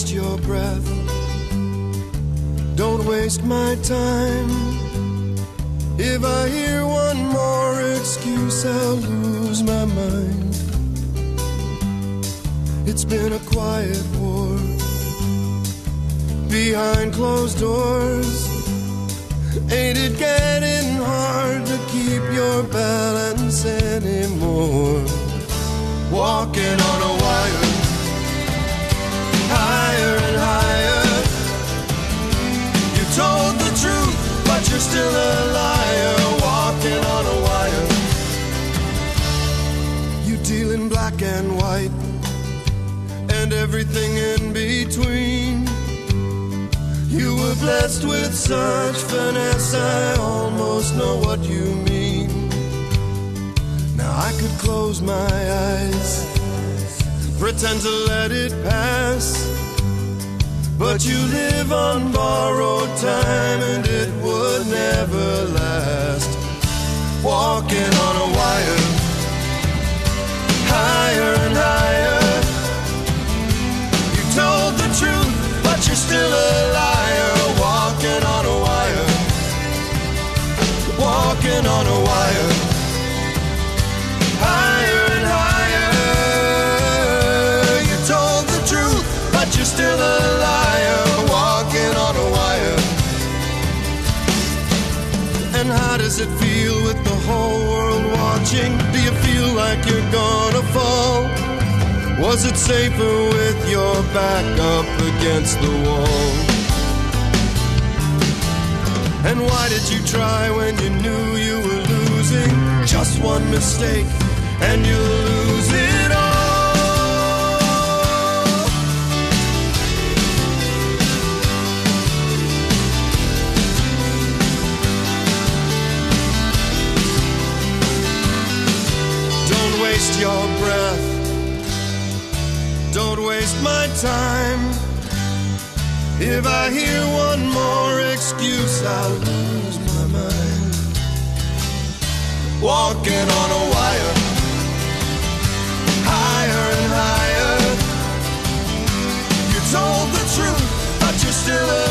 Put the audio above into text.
waste your breath. Don't waste my time. If I hear one more excuse, I'll lose my mind. It's been a quiet war behind closed doors. Ain't it getting hard to keep your balance anymore? Walking on a wire, higher and higher. You told the truth, but you're still a liar. Walking on a wire. You deal in black and white and everything in between. You were blessed with such finesse, I almost know what you mean. Now I could close my eyes, pretend to let it pass, but you live on borrowed time and it would never last. Walking on a wire, higher and higher. You told the truth, but you're still a liar. Walking on a wire, walking on a wire, higher and higher. You told the truth, but you're still a liar. Walking on a wire. And how does it feel with the whole world watching? Do you feel like you're gonna fall? Was it safer with your back up against the wall? And why did you try when you knew you were losing? Just one mistake and you'll lose it all. Don't waste your breath. Don't waste my time. If I hear one more excuse, I'll lose my mind. Walking on a wire, higher and higher. You told the truth, but you're still